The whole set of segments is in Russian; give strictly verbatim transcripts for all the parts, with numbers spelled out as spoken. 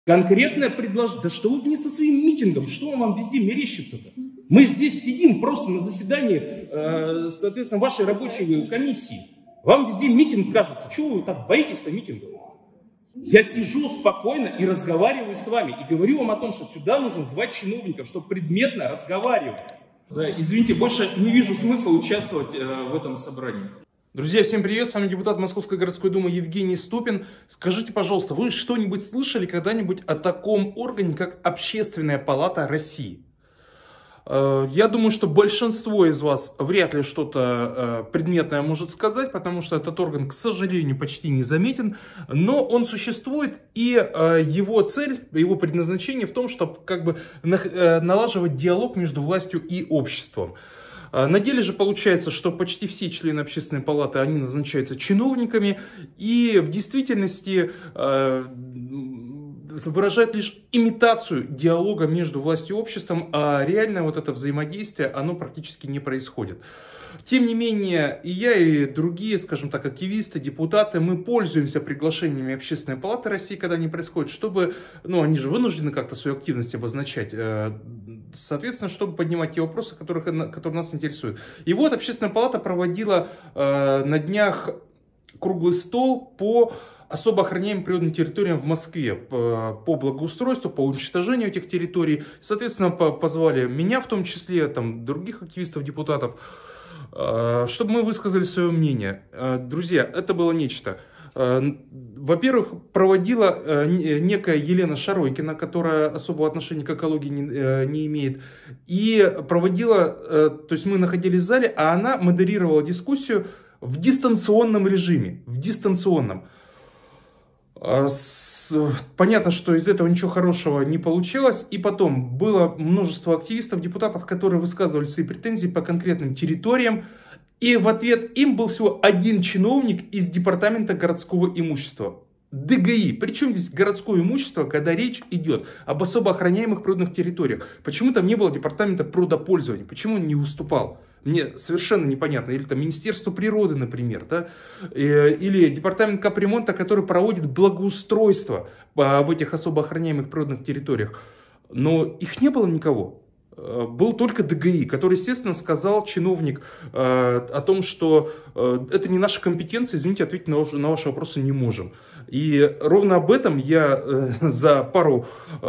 Конкретное предложение. Да что вы мне со своим митингом? Что вам везде мерещится-то? Мы здесь сидим просто на заседании, э, соответственно, вашей рабочей комиссии. Вам везде митинг кажется. Чего вы так боитесь-то митинга? Я сижу спокойно и разговариваю с вами. И говорю вам о том, что сюда нужно звать чиновников, чтобы предметно разговаривать. Да, извините, больше не вижу смысла участвовать э, в этом собрании. Друзья, всем привет, с вами депутат Московской городской думы Евгений Ступин. Скажите, пожалуйста, вы что-нибудь слышали когда-нибудь о таком органе, как Общественная палата России? Я думаю, что большинство из вас вряд ли что-то предметное может сказать, потому что этот орган, к сожалению, почти незаметен, но он существует, и его цель, его предназначение в том, чтобы как бы налаживать диалог между властью и обществом. На деле же получается, что почти все члены Общественной палаты, они назначаются чиновниками, и в действительности э, выражают лишь имитацию диалога между властью и обществом, а реально вот это взаимодействие, оно практически не происходит. Тем не менее, и я, и другие, скажем так, активисты, депутаты, мы пользуемся приглашениями Общественной палаты России, когда они происходят, чтобы, ну, они же вынуждены как-то свою активность обозначать, соответственно, чтобы поднимать те вопросы, которых, которые нас интересуют. И вот Общественная палата проводила э, на днях круглый стол по особо охраняемым природным территориям в Москве, по, по благоустройству, по уничтожению этих территорий. Соответственно, по, позвали меня, в том числе, там, других активистов, депутатов, чтобы мы высказали свое мнение. Друзья, это было нечто. Во-первых, проводила некая Елена Шаройкина, которая особого отношения к экологии не, не имеет. И проводила, то есть мы находились в зале, а она модерировала дискуссию в дистанционном режиме. В дистанционном. Понятно, что из этого ничего хорошего не получилось. И потом было множество активистов, депутатов, которые высказывали свои претензии по конкретным территориям. И в ответ им был всего один чиновник из департамента городского имущества. ДГИ. Причем здесь городское имущество, когда речь идет об особо охраняемых природных территориях. Почему там не было департамента природопользования? Почему он не выступал? Мне совершенно непонятно. Или там Министерство природы, например, да? Или департамент капремонта, который проводит благоустройство в этих особо охраняемых природных территориях. Но их не было никого. Был только ДГИ, который, естественно, сказал, чиновник, о том, что это не наша компетенция, извините, ответить на ваши, на ваши вопросы не можем. И ровно об этом я за пару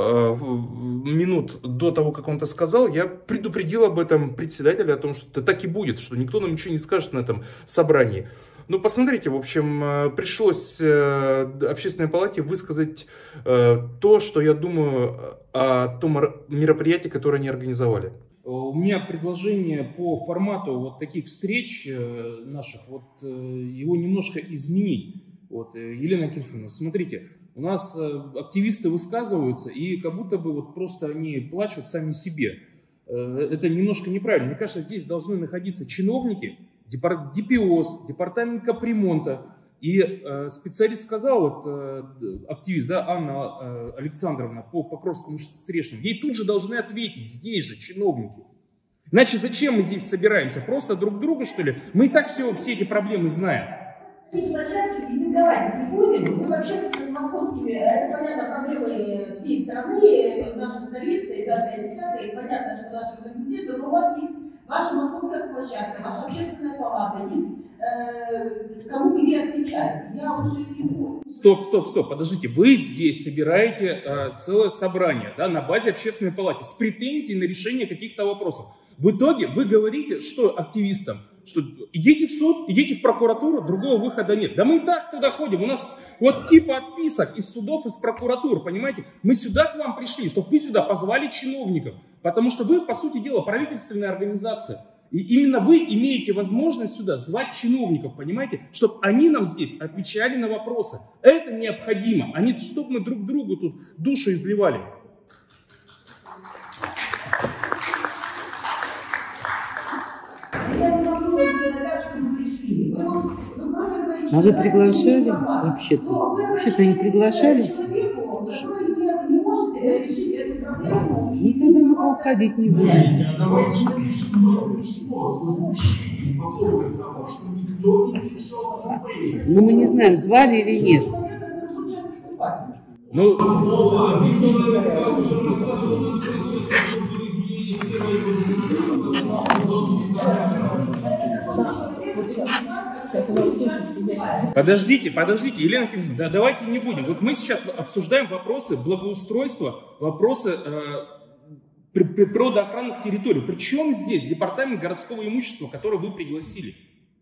минут до того, как он это сказал, я предупредил об этом председателя, о том, что это так и будет, что никто нам ничего не скажет на этом собрании. Ну, посмотрите, в общем, пришлось Общественной палате высказать то, что я думаю о том мероприятии, которое они организовали. У меня предложение по формату вот таких встреч наших, вот его немножко изменить. Вот, Елена Кирфовна, смотрите, у нас активисты высказываются, и как будто бы вот просто они плачут сами себе. Это немножко неправильно. Мне кажется, здесь должны находиться чиновники, ДПОС, департамент капремонта. И э, специалист сказал, вот э, активист, да, Анна э, Александровна по Покровскому Стрешнему, ей тут же должны ответить, здесь же чиновники. Иначе зачем мы здесь собираемся? Просто друг друга, что ли? Мы и так все, все эти проблемы знаем. Площадки митинговать не будем. Мы вообще с московскими, это понятно, проблемы всей страны, нашей столицы, и пятое, и десятое, и понятно, что наши комитеты, но у вас есть ваша московская площадка, ваша общественная палата, есть э, кому где отвечать. Я уже не знаю. Стоп, стоп, стоп, подождите. Вы здесь собираете э, целое собрание, да, на базе общественной палаты с претензией на решение каких-то вопросов. В итоге вы говорите, что активистам, что идите в суд, идите в прокуратуру, другого выхода нет. Да мы и так туда ходим, у нас вот типа отписок из судов, из прокуратур, понимаете? Мы сюда к вам пришли, чтобы вы сюда позвали чиновников, потому что вы, по сути дела, правительственная организация. И именно вы имеете возможность сюда звать чиновников, понимаете? Чтобы они нам здесь отвечали на вопросы. Это необходимо, а не чтобы мы друг другу тут душу изливали. А вы приглашали вообще-то? Вообще-то не приглашали? Ну тогда мы уходить не будем. Но мы не знаем, звали или нет. Ну, подождите, подождите, Елена Кривина, да, давайте не будем. Вот мы сейчас обсуждаем вопросы благоустройства, вопросы э, природоохранных территорий. Причем здесь департамент городского имущества, который вы пригласили?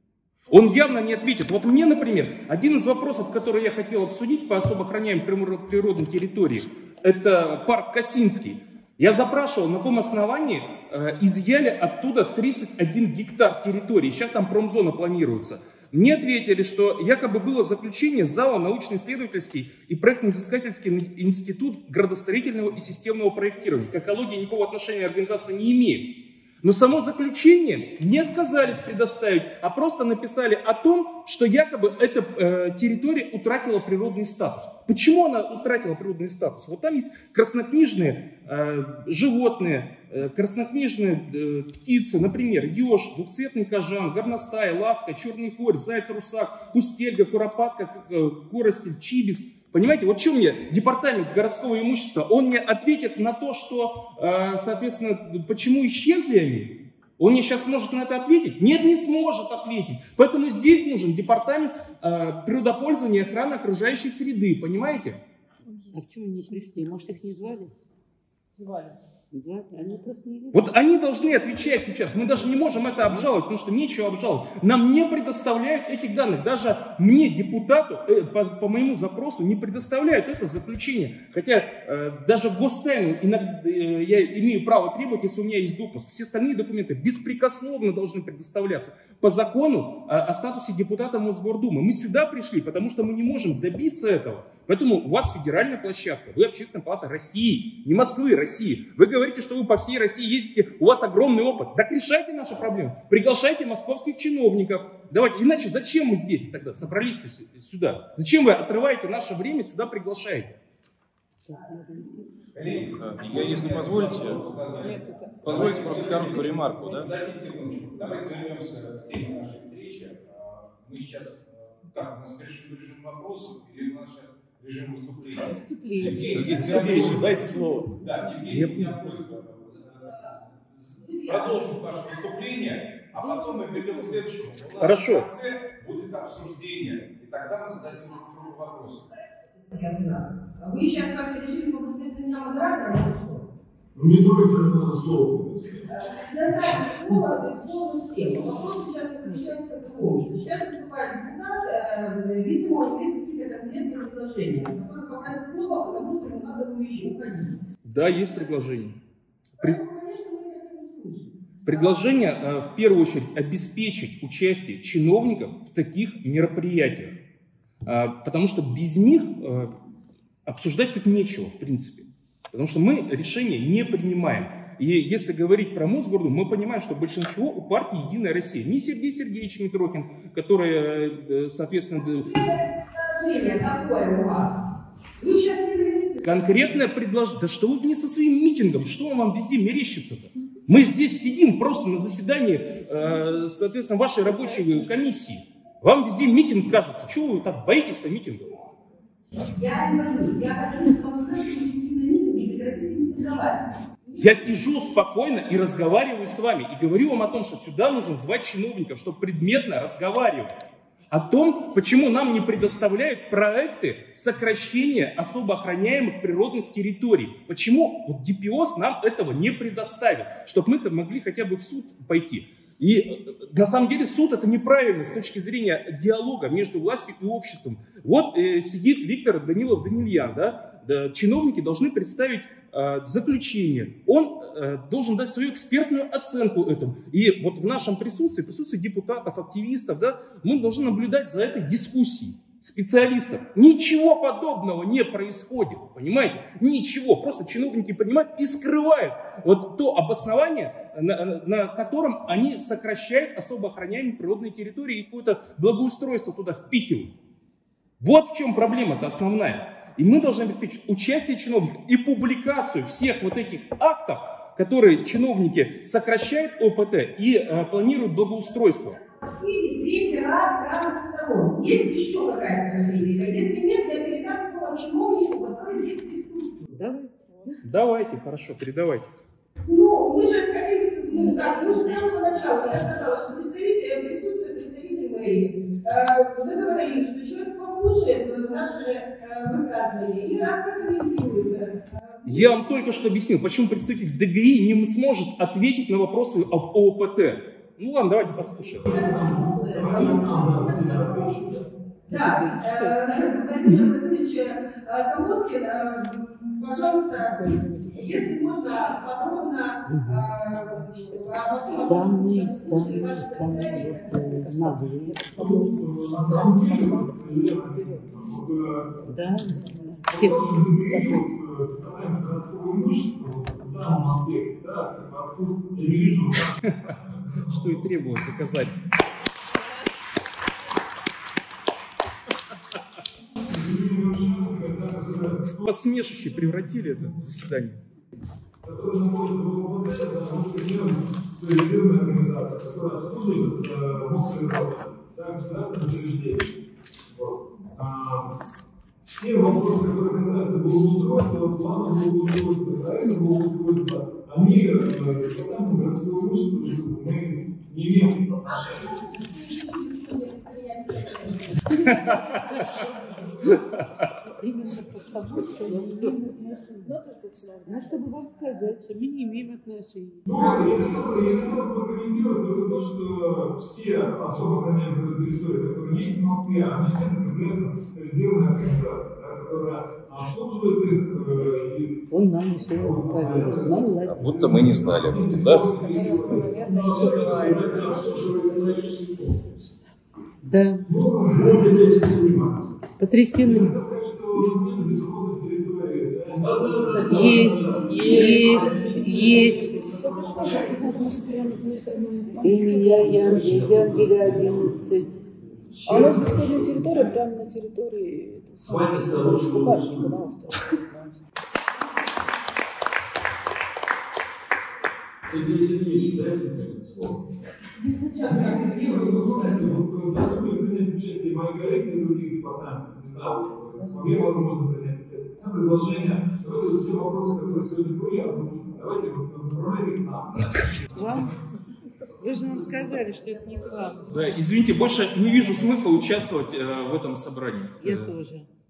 Он явно не ответит. Вот мне, например, один из вопросов, который я хотел обсудить по особо охраняемой природной территории, это парк Косинский. Я запрашивал, на каком основании э, изъяли оттуда тридцать один гектар территории. Сейчас там промзона планируется. Мне ответили, что якобы было заключение зала научно-исследовательский и проектно-изыскательский институт градостроительного и системного проектирования. К экологии никакого отношения организация не имеет. Но само заключение не отказались предоставить, а просто написали о том, что якобы эта э, территория утратила природный статус. Почему она утратила природный статус? Вот там есть краснокнижные э, животные, э, краснокнижные э, птицы, например, еж, двухцветный кожан, горностай, ласка, черный хорь, заяц-русак, пустельга, куропатка, э, коростель, чибис. Понимаете, вот что мне департамент городского имущества, он мне ответит на то, что, э, соответственно, почему исчезли они? Он мне сейчас сможет на это ответить? Нет, не сможет ответить. Поэтому здесь нужен департамент э, природопользования и охраны окружающей среды, понимаете? А почему не пришли? Может, их не звали? Звали. Звали? Они просто не видят. Вот они должны отвечать сейчас. Мы даже не можем это обжаловать, потому что нечего обжаловать. Нам не предоставляют этих данных. Даже мне, депутату, э, по, по моему запросу, не предоставляют это заключение. Хотя э, даже гостайну иногда, э, я имею право требовать, если у меня есть допуск. Все остальные документы беспрекословно должны предоставляться по закону о, о статусе депутата Мосгордумы. Мы сюда пришли, потому что мы не можем добиться этого. Поэтому у вас федеральная площадка, вы Общественная палата России, не Москвы, России. Вы говорите, что вы по всей России ездите, у вас огромный опыт. Так решайте наши проблемы, приглашайте московских чиновников. Давайте, иначе зачем мы здесь тогда собрались сюда? Зачем вы отрываете наше время, сюда приглашаете? Коллеги, я, если позволите, позвольте просто короткую ремарку, да? Подождите секундочку, давайте вернемся к теме нашей встречи. Мы сейчас, как, у нас перешли к режиму вопросов, или у нас сейчас режим выступления? Выступление. Сергей Сергеевич, дайте слово. Да, Евгений, продолжим ваше выступление, а потом мы перейдем к следующему. У нас Хорошо. в конце будет обсуждение, и тогда мы зададим много вопросов. Вы сейчас как-то решили побыть вместо меня модератором или что? Не трогайте надо слово. Я знаю, слово, слово всем. Вопрос сейчас заключается в том, что сейчас выступает депутат, э, видимо, у него есть какие-то конкретные предложения, которые попросят слова, потому что ему надо уезжать, уходить. Да, есть предложение. При... Поэтому, конечно, мы это хотим услышать. Предложение, э, в первую очередь, обеспечить участие чиновников в таких мероприятиях. Э, потому что без них э, обсуждать тут нечего, в принципе. Потому что мы решения не принимаем. И если говорить про Мосгордуму, мы понимаем, что большинство у партии «Единая Россия». Не Сергей Сергеевич Митрохин, который, соответственно... Предложение какое у вас? Вы сейчас не говорите. Конкретное предложение. Да что вы не со своим митингом? Что вам везде мерещится-то? Мы здесь сидим просто на заседании, соответственно, вашей рабочей комиссии. Вам везде митинг кажется. Чего вы так боитесь-то митингов? Я не боюсь. Я хочу, чтобы вы сидите на митинге и прекратите митинговать. Я сижу спокойно и разговариваю с вами. И говорю вам о том, что сюда нужно звать чиновников, чтобы предметно разговаривать. О том, почему нам не предоставляют проекты сокращения особо охраняемых природных территорий. Почему вот ДПОС нам этого не предоставит, чтобы мы могли хотя бы в суд пойти. И на самом деле суд это неправильно с точки зрения диалога между властью и обществом. Вот э, сидит Виктор Данилов-Данильян, да? Да, чиновники должны представить э, заключение. Он э, должен дать свою экспертную оценку этому. И вот в нашем присутствии, присутствии депутатов, активистов, да, мы должны наблюдать за этой дискуссией специалистов. Ничего подобного не происходит, понимаете? Ничего. Просто чиновники понимают и скрывают вот то обоснование, на, на котором они сокращают особо охраняемые природные территории и какое-то благоустройство туда впихивают. Вот в чем проблема-то основная. И мы должны обеспечить участие чиновников и публикацию всех вот этих актов, которые чиновники сокращают ОПТ и э, планируют благоустройство. Третий раз разных сторон. Есть еще какая-то конкретика? Если нет, я передам слово тому чиновнику, который здесь присутствует. Давайте. Давайте, хорошо, передавайте. Ну, мы же хотим, ну как, мы же с самого начала, я сказала, что представитель, присутствует представитель мэрии. Э, вы говорили, что человек послушает наши э, высказывания и рад прокомментирует. Я вам только что объяснил, почему представитель ДГИ не сможет ответить на вопросы об ОПТ. Ну ладно, давайте послушаем. Да, э, Владимир Владимирович Самоткин, э, пожалуйста, если можно подробно Самый, самый, самый наглый. Да, всех закрыть. Что и требовалось доказать. В посмешище превратили это заседание. Которые находятся в ОВД, потому что специализированная организация, которая обслуживает московское государственное учреждение. Все вопросы, которые касаются благоустройства, плана благоустройства, проекта благоустройства, они к программу городского имущества мы не имеем отношения. Именно потому, что я не имею отношения. Ну, чтобы вам сказать, что мы не имеем отношения. Ну, если кто-то если кто-то прокомментирует, то то, что все особо охраняемые территории, которые есть в Москве, они все закрепляются специализированной организацией, которая обслуживает их. И... Он нам еще не поверил. Молодец. Как будто мы не знали об этом, да? Да. Ну, можно этим заниматься. Потрясены. Есть, есть, есть. И меня Янгель, Янгеля одиннадцать. А у нас бесплатная территория прямо на территории этого парка, когда у нас Сергей Сергеевич, дайте мне слово. Доступно принять участие моих коллег из других департаментов, не знаю, смогли возможно принять участие. Предложение, давайте все вопросы, которые сегодня были озвучены, давайте направляйте к нам. Вам? Вы же нам сказали, что это не к вам. Да, извините, больше не вижу смысла участвовать э, в этом собрании. Я тоже.